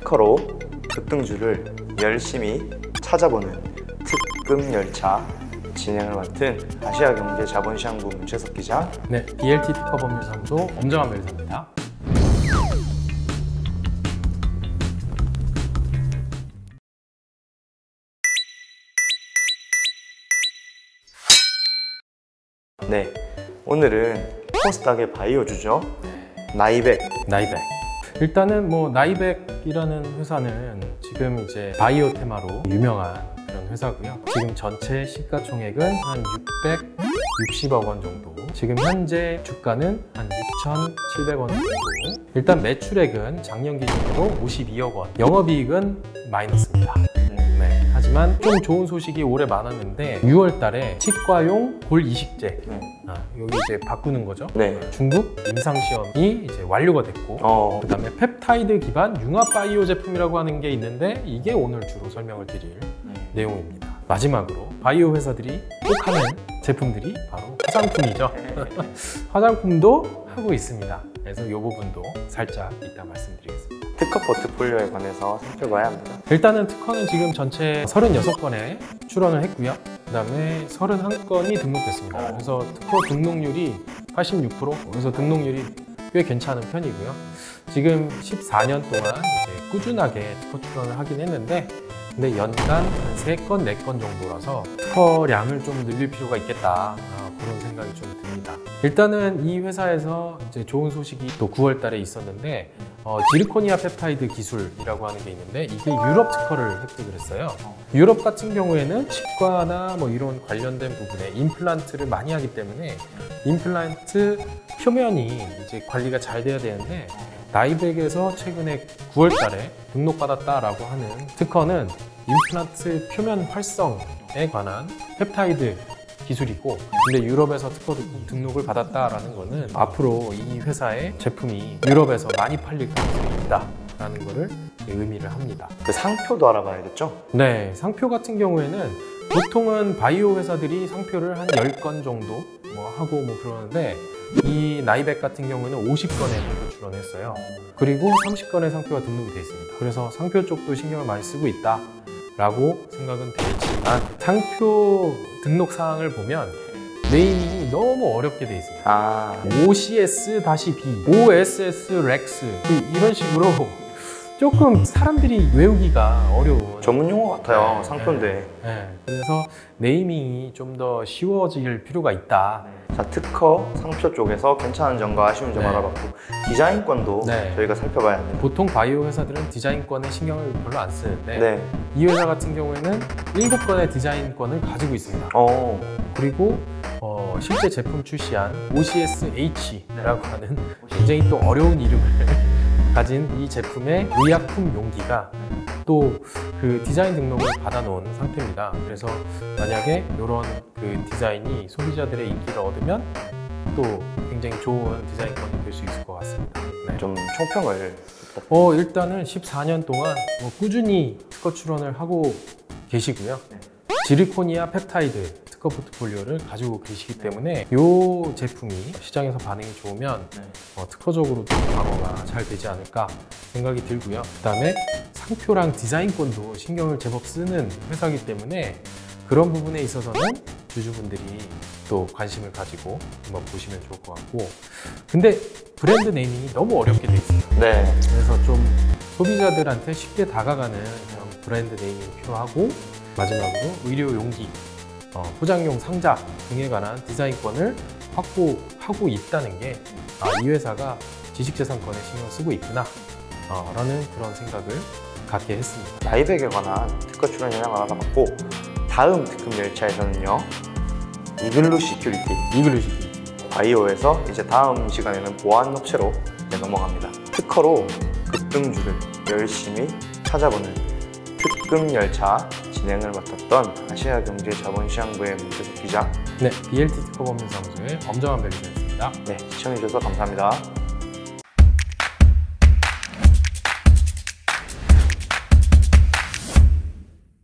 특허로 급등주를 열심히 찾아보는 특급 열차 진행을 맡은 아시아경제자본시장부 문채석 기자. 네, BLT 특허법률사무소 엄정한 변호사입니다. 네, 오늘은 코스닥의 바이오주죠. 나이백. 일단은 나이백이라는 회사는 지금 이제 바이오 테마로 유명한 그런 회사고요. 지금 전체 시가총액은 한 660억 원 정도. 지금 현재 주가는 한 6,700원 정도. 일단 매출액은 작년 기준으로 52억 원. 영업이익은 마이너스입니다. 하지만 좀 좋은 소식이 올해 많았는데 6월 달에 치과용 골 이식제 여기 이제 바꾸는 거죠. 네. 중국 임상시험이 이제 완료가 됐고 그 다음에 펩타이드 기반 융합 바이오 제품이라고 하는 게 있는데 이게 오늘 주로 설명을 드릴 내용입니다. 마지막으로 바이오 회사들이 꼭 하는 제품들이 바로 화장품이죠. 화장품도 하고 있습니다. 그래서 이 부분도 살짝 이따 말씀드리겠습니다. 특허 포트폴리오에 관해서 살펴봐야 합니다. 일단은 특허는 지금 전체 36건에 출원을 했고요. 그 다음에 31건이 등록됐습니다. 그래서 특허 등록률이 86%, 그래서 등록률이 꽤 괜찮은 편이고요. 지금 14년 동안 이제 꾸준하게 특허 출원을 하긴 했는데 근데 연간 한 3건, 4건 정도라서 특허량을 좀 늘릴 필요가 있겠다. 그런 생각이 좀 듭니다. 일단은 이 회사에서 이제 좋은 소식이 또 9월 달에 있었는데 지르코니아 펩타이드 기술이라고 하는 게 있는데 이게 유럽 특허를 획득을 했어요. 유럽 같은 경우에는 치과나 이런 관련된 부분에 임플란트를 많이 하기 때문에 임플란트 표면이 이제 관리가 잘 돼야 되는데 나이백에서 최근에 9월 달에 등록받았다라고 하는 특허는 임플란트 표면 활성에 관한 펩타이드 기술이고 근데 유럽에서 특허 등록을 받았다라는 거는 앞으로 이 회사의 제품이 유럽에서 많이 팔릴 가능성이 있다라는 거를 의미를 합니다. 그 상표도 알아봐야겠죠? 네, 상표 같은 경우에는 보통은 바이오 회사들이 상표를 한 10건 정도 하고 그러는데 이 나이백 같은 경우에는 50건의 상표 출원했어요. 그리고 30건의 상표가 등록이 되어 있습니다. 그래서 상표 쪽도 신경을 많이 쓰고 있다 라고 생각은 되지만 상표 등록 사항을 보면 네이밍이 너무 어렵게 되어 있습니다. OCS-B, OSS-REX 이런 식으로 조금 사람들이 외우기가 어려운 전문 용어 같아요. 상표인데. 그래서 네이밍이 좀 더 쉬워질 필요가 있다. 자, 특허, 상표 쪽에서 괜찮은 점과 아쉬운 점 알아봤고 디자인권도 저희가 살펴봐야 합니다. 보통 바이오 회사들은 디자인권에 신경을 별로 안 쓰는데 이 회사 같은 경우에는 7건의 디자인권을 가지고 있습니다. 그리고 실제 제품 출시한 OCS-H라고 하는 굉장히 또 어려운 이름을 가진 이 제품의 의약품 용기가 또 그 디자인 등록을 받아놓은 상태입니다. 그래서 만약에 이런 그 디자인이 소비자들의 인기를 얻으면 또 굉장히 좋은 디자인권이 될 수 있을 것 같습니다. 좀 총평을 일단은 14년 동안 꾸준히 특허 출원을 하고 계시고요. 지르코니아 펩타이드 특허 포트폴리오를 가지고 계시기 때문에 이 제품이 시장에서 반응이 좋으면 특허적으로도 방어가 잘 되지 않을까 생각이 들고요. 그 다음에 상표랑 디자인권도 신경을 제법 쓰는 회사이기 때문에 그런 부분에 있어서는 주주분들이 또 관심을 가지고 한번 보시면 좋을 것 같고 근데 브랜드 네이밍이 너무 어렵게 돼 있어요. 그래서 좀 소비자들한테 쉽게 다가가는 그런 브랜드 네이밍이 필요하고 마지막으로 의료 용기, 포장용 상자 등에 관한 디자인권을 확보하고 있다는 게 이 회사가 지식재산권에 신경 쓰고 있구나 라는 그런 생각을 갖게 했습니다. 나이백에 관한 특허 출원 현황을 알아봤고 다음 특급 열차에서는요 이글루 시큐리티 바이오에서 이제 다음 시간에는 보안업체로 넘어갑니다. 특허로 급등주를 열심히 찾아보는 특급 열차 진행을 맡았던 아시아경제자본시장부의 문채석 기자. BLT 특허법률사무소의 엄정한 변호사였습니다. 시청해주셔서 감사합니다.